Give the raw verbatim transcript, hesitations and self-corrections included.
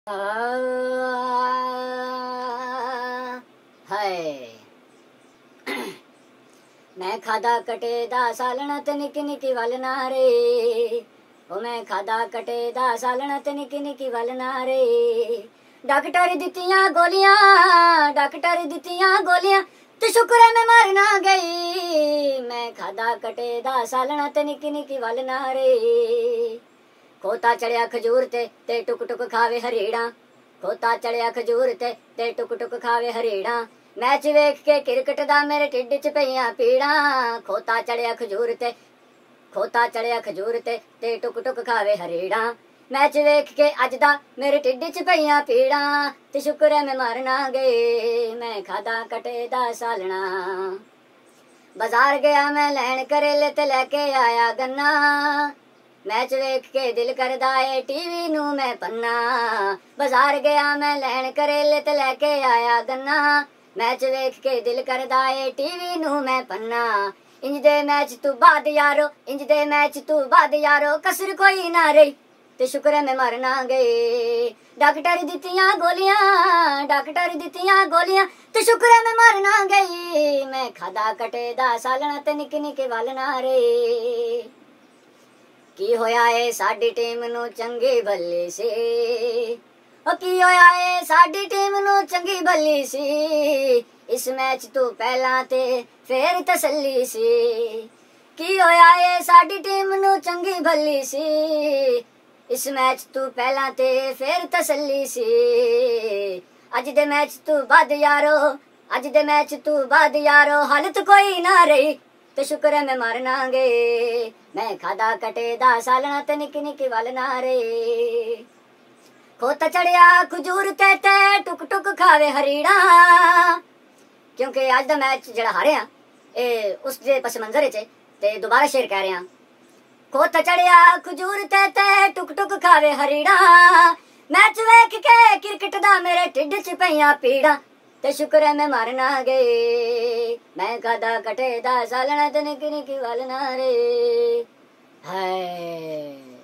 हाय मैं खादा कटे दा सालना ते निकी निकी वल नारे ओ मैं खादा कटे दा सालना ते निकी निकी वल नारे डॉक्टर दित्तियां गोलियां डॉक्टर दित्तियां गोलियां ते शुक्र है मैं मर ना गई। मैं खादा कटे दा सालना ते निकी निकी वल नारे खोता चढ़िया खजूर ते ते टुक टुक खावे हरीड़ा खोता चढ़िया खजूर ते ते टुक टुक खावे हरीड़ा मैच वेख के क्रिकेट दा मेरे टिड्ड च पईयां पीड़ा खोता चढ़िया खजूर ते खोता चढ़िया खजूर ते ते टुक टुक खावे हरीड़ा मैच वेख के अज दा मेरे टिड्ड च पईयां पीड़ा ते शुक्र है मैं मर ना गई। मैं खादा कटे दा सालना बाजार गया मैं लैन करेले ते लेके आया गन्ना मैच वेख के दिल करदा है टीवी नू मैं पन्ना बाजार गया मैं लैन करेले ते लेके आया गन्ना मैच वेख के दिल करदा है टीवी नू मैं पन्ना इंज दे मैच तू बाद यारो इंज दे मैच तू बाद यारो कसर कोई ना रही ते शुक्र है मैं मर ना गई। डॉक्टर दित्तियां गोलियां डॉक्टर दित्तियां गोलियां ते शुक्र है मैं मर ना गई। मैं खादा कटे दा सालना ते निके निके वल नारे की होया है साडी टीम नू चंगी भली सी ओ की होया है साडी टीम नू चंगी भली सी इस मैच तू पहला ते फिर तसल्ली सी की होया है साडी टीम नू चंगी भली सी इस मैच तू पहला ते फिर तसल्ली सी अज दे मैच तू बाद यारो अज दे मैच तू बाद यारो हालत कोई ना रही ते शुक्र है मैं मर ना गई। मैं खादा कटे दा सालना ते निकी निकी वल नारे खोता चढ़िया खजूर ते ते टुक टुक खावे हरीड़ा क्योंकि अज दा मैच जड़ा हारे आ ए उस दे पस मंजर च ते दोबारा शेर कह रहे हैं खोता चढ़िया खजूर ते ते टुक टुक खावे हरीड़ा मैच वेख के क्रिकेट दा मेरे टिड्ड च पईयां पीड़ा ते शुक्र है मैं मर ना गई। मैं खादा कटे दा सालना ते निकी निकी वल नारे हाय।